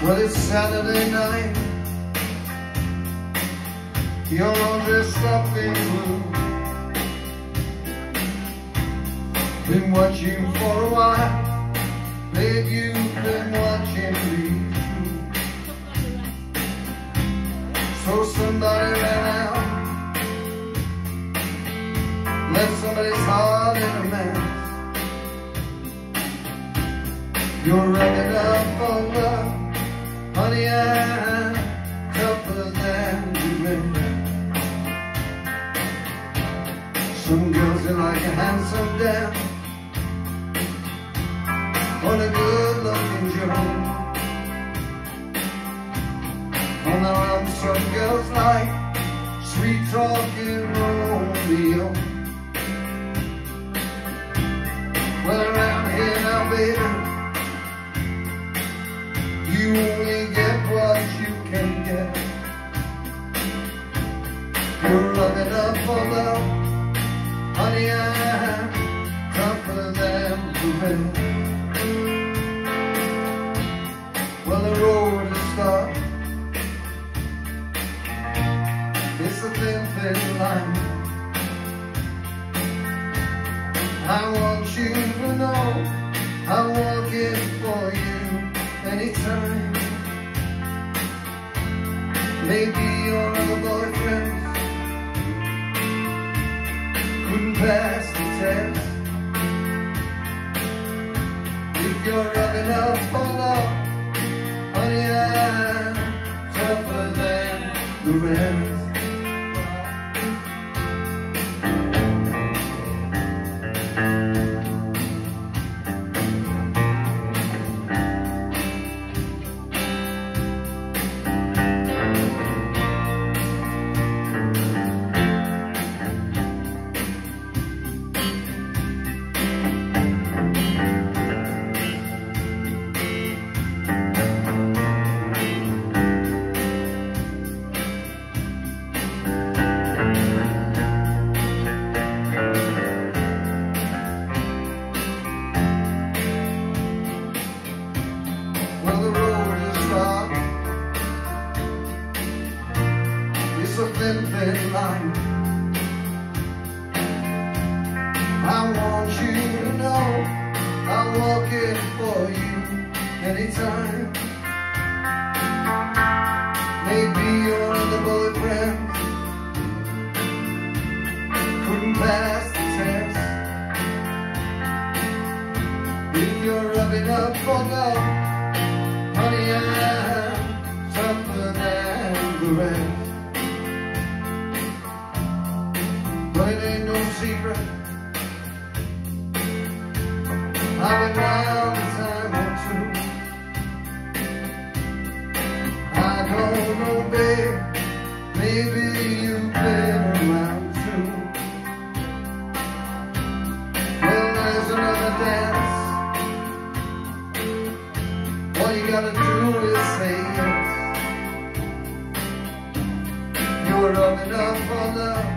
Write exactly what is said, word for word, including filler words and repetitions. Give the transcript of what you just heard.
Well, it's Saturday night, you're all dressed up in blue. Been watching for a while, babe, you've been watching me too. So somebody ran out, left somebody's heart in a mess. You're running up on love, honey, I'm tougher than you think. Some girls are like a handsome dame on a good-looking Joe. On their own, some girls like sweet-talking Romeo. Well, around here now, baby, you only get what you can get. You're running up for love, honey, I'm tougher than the rest. Well, the road is dark, it's a thin, thin line. I want you to know I'm walking for you anytime. Maybe your other boyfriends couldn't pass the test. If you're rubbing up for love, honey, I'm tougher than the rest. Well, the road is dark, it's a thin, thin line. I want you to know I'm walking for you anytime. Maybe your other boyfriend couldn't pass the test. If you're rubbing up for love, honey, I'm tougher than the rest. But it ain't no secret, I've been round a time or two. I don't know, babe, maybe you've been around too. Well, there's another dance, all you gotta do is say yes. You're rubbing up for love,